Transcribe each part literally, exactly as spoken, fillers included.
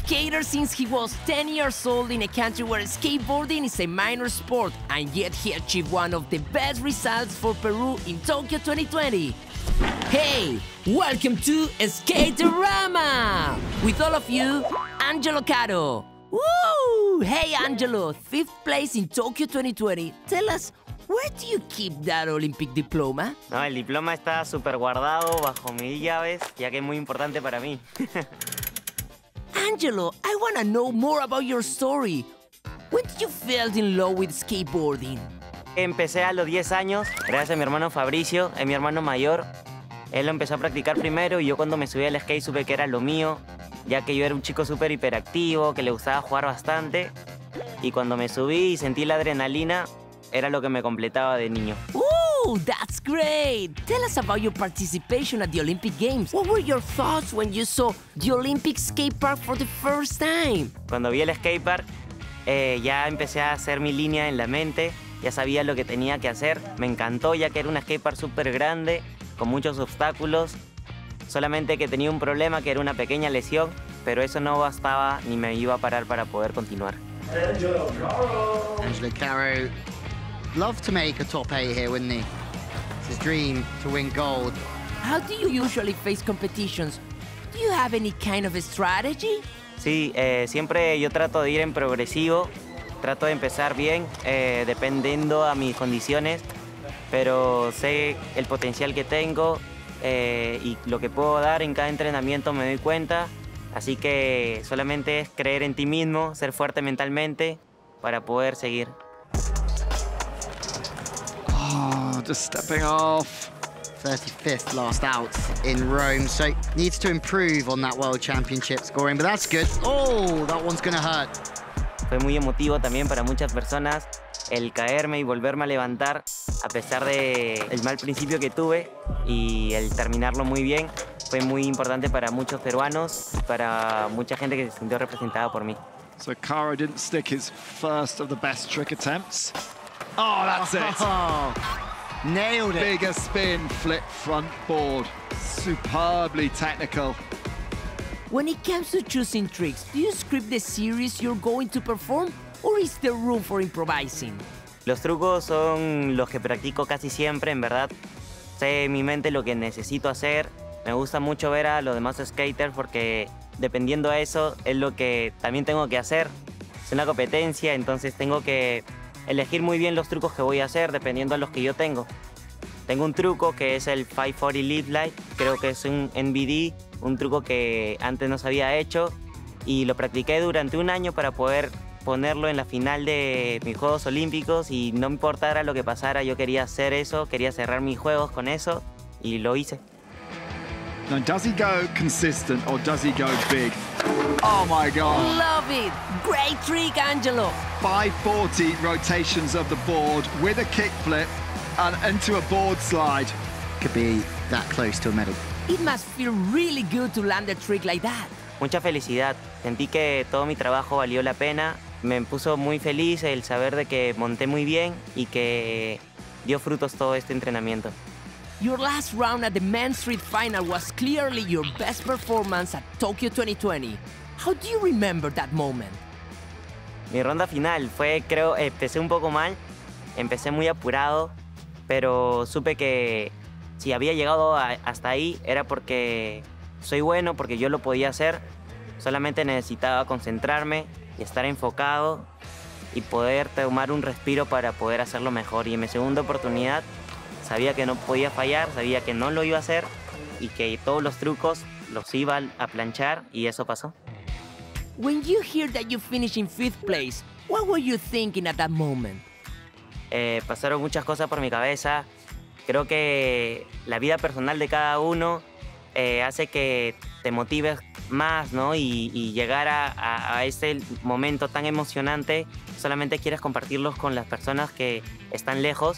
skater since he was ten years old in a country where skateboarding is a minor sport, and yet he achieved one of the best results for Peru in Tokyo twenty twenty. Hey, welcome to Skate-A-Rama! With all of you, Angelo Caro. Woo! Hey, Angelo, fifth place in Tokyo twenty twenty. Tell us, where do you keep that Olympic diploma? No, el diploma está súper guardado bajo mis llaves, ya que es muy importante para mí. Angelo, I want to know more about your story. When did you fall in love with skateboarding? Empecé a los diez años, gracias a mi hermano Fabricio, es mi hermano mayor. Él lo empezó a practicar primero y yo cuando me subí al skate supe que era lo mío, ya que yo era un chico súper hiperactivo, que le gustaba jugar bastante. Y cuando me subí y sentí la adrenalina, era lo que me completaba de niño. Ooh, that's great! Tell us about your participation at the Olympic Games. What were your thoughts when you saw the Olympic skate park for the first time? Cuando vi el skatepark, eh, ya empecé a hacer mi línea en la mente, ya sabía lo que tenía que hacer. Me encantó, ya que era un skatepark súper grande, con muchos obstáculos. Solamente que tenía un problema, que era una pequeña lesión, pero eso no bastaba ni me iba a parar para poder continuar. Angelo Caro. Angelo Caro. Love to make a top eight here, wouldn't he? It's his dream to win gold. How do you usually face competitions? Do you have any kind of a strategy? Sí, eh, siempre yo trato de ir en progresivo, trato de empezar bien, eh, dependiendo a mis condiciones, pero sé el potencial que tengo eh, y lo que puedo dar en cada entrenamiento me doy cuenta, así que solamente es creer en ti mismo, ser fuerte mentalmente para poder seguir. Oh, just stepping off. thirty-fifth last out in Rome, so needs to improve on that World Championship scoring, but that's good. Oh, that one's gonna hurt. Fue muy emotivo también para muchas personas el caerme y volverme a levantar a pesar del mal principio que tuve y el terminarlo muy bien. Fue muy importante para muchos peruanos y para mucha gente que se sintió representada por mí. So Caro didn't stick his first of the best trick attempts. Oh, that's it. Oh, nailed it. Bigger spin, flip front board. Superbly technical. When it comes to choosing tricks, do you script the series you're going to perform, or is there room for improvising? Los trucos son los que practico casi siempre, en verdad. Sé en mi mente lo que necesito hacer. Me gusta mucho ver a los demás skaters porque dependiendo de eso es lo que también tengo que hacer. Es una competencia, entonces tengo que elegir muy bien los trucos que voy a hacer dependiendo de los que yo tengo. Tengo un truco que es el quinientos cuarenta Lead Light, creo que es un N B D, un truco que antes no se había hecho y lo practiqué durante un año para poder ponerlo en la final de mis Juegos Olímpicos y no importara lo que pasara, yo quería hacer eso, quería cerrar mis juegos con eso y lo hice. Now, does he go consistent or does he go big? Oh my God. Love it! Great trick, Angelo! five forty rotations of the board with a kickflip and into a board slide. Could be that close to a medal. It must feel really good to land a trick like that. Mucha felicidad. Sentí que todo mi trabajo valió la pena. Me puso muy feliz el saber de que monté muy bien y que dio frutos todo este entrenamiento. Your last round at the men's street final was clearly your best performance at Tokyo twenty twenty. How do you remember that moment? Mi ronda final fue, creo, empecé un poco mal, empecé muy apurado, pero supe que si había llegado a, hasta ahí era porque soy bueno, porque yo lo podía hacer. Solamente necesitaba concentrarme y estar enfocado y poder tomar un respiro para poder hacerlo mejor. Y en mi segunda oportunidad sabía que no podía fallar, sabía que no lo iba a hacer y que todos los trucos los iba a planchar y eso pasó. When you hear that you finished in fifth place, what were you thinking at that moment? Eh, pasaron muchas cosas por mi cabeza. Creo que la vida personal de cada uno eh, hace que te motives más, ¿no? Y, y llegar a, a, a este momento tan emocionante, solamente quieres compartirlos con las personas que están lejos.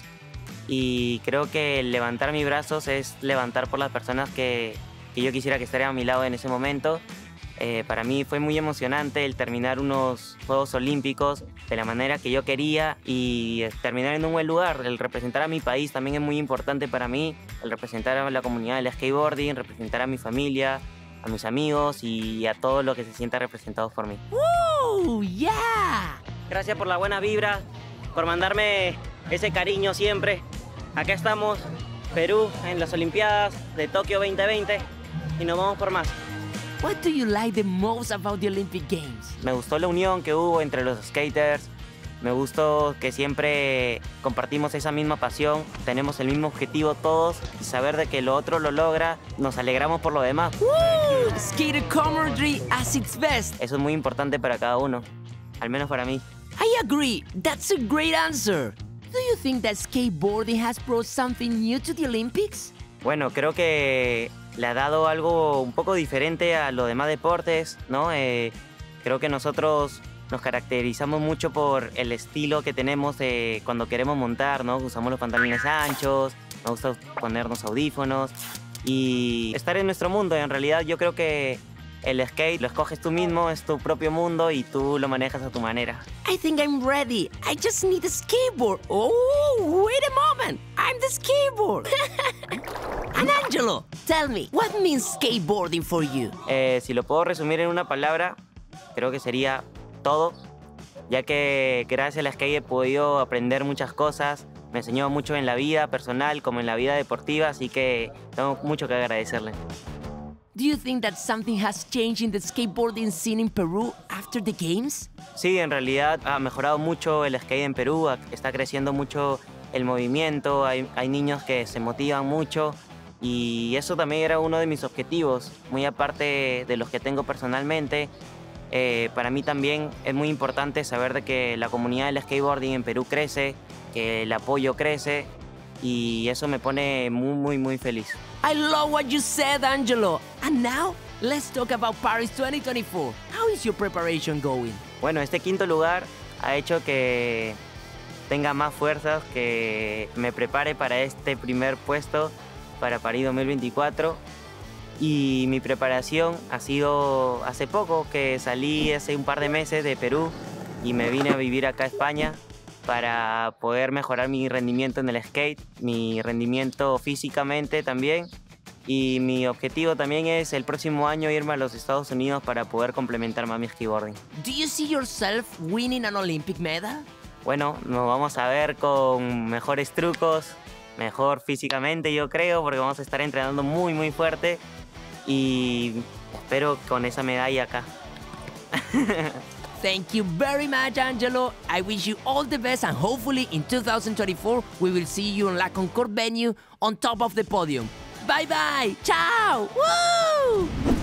Y creo que levantar mis brazos es levantar por las personas que, que yo quisiera que estuvieran a mi lado en ese momento. Eh, para mí fue muy emocionante el terminar unos Juegos Olímpicos de la manera que yo quería y terminar en un buen lugar. El representar a mi país también es muy importante para mí. El representar a la comunidad del skateboarding, representar a mi familia, a mis amigos y a todos los que se sientan representados por mí. ¡Woo! ¡Yeah! Gracias por la buena vibra, por mandarme ese cariño siempre. Acá estamos, Perú, en las Olimpiadas de Tokio veinte veinte y nos vamos por más. What do you like the most about the Olympic Games? Me gustó la unión que hubo entre los skaters. Me gustó que siempre compartimos esa misma pasión, tenemos el mismo objetivo todos y saber de que lo otro lo logra, nos alegramos por lo demás. Woo! Skater camaraderie at its best. Eso es muy importante para cada uno, al menos para mí. I agree. That's a great answer. Do you think that skateboarding has brought something new to the Olympics? Bueno, creo que le ha dado algo un poco diferente a los demás deportes, ¿no? Eh, creo que nosotros nos caracterizamos mucho por el estilo que tenemos de cuando queremos montar, ¿no? Usamos los pantalones anchos, nos gusta ponernos audífonos y estar en nuestro mundo. En realidad yo creo que el skate lo escoges tú mismo, es tu propio mundo y tú lo manejas a tu manera. I think I'm ready. I just need a skateboard. Oh, wait a moment. I'm the skateboard. And Angelo, tell me, what means skateboarding for you? Eh, si lo puedo resumir en una palabra, creo que sería todo, ya que gracias al skate he podido aprender muchas cosas, me enseñó mucho en la vida personal como en la vida deportiva, así que tengo mucho que agradecerle. Do you think that something has changed in the skateboarding scene in Peru after the games? Sí, en realidad ha mejorado mucho el skate en Perú, está creciendo mucho el movimiento, hay, hay niños que se motivan mucho y eso también era uno de mis objetivos, muy aparte de los que tengo personalmente. Eh, para mí también es muy importante saber de que la comunidad del skateboarding en Perú crece, que el apoyo crece y eso me pone muy, muy, muy feliz. I love what you said, Angelo. And now, let's talk about Paris twenty twenty-four. How is your preparation going? Bueno, este quinto lugar ha hecho que tenga más fuerzas, que me prepare para este primer puesto para París dos mil veinticuatro. Y mi preparación ha sido hace poco, que salí hace un par de meses de Perú y me vine a vivir acá a España para poder mejorar mi rendimiento en el skate, mi rendimiento físicamente también. Y mi objetivo también es el próximo año irme a los Estados Unidos para poder complementar más mi skateboarding. Do you see yourself winning an Olympic medal? Bueno, nos vamos a ver con mejores trucos, mejor físicamente yo creo, porque vamos a estar entrenando muy muy fuerte. Y espero con esa medalla acá. Thank you very much, Angelo. I wish you all the best and hopefully in two thousand twenty-four we will see you in La Concorde venue on top of the podium. Bye bye. Ciao. Woo!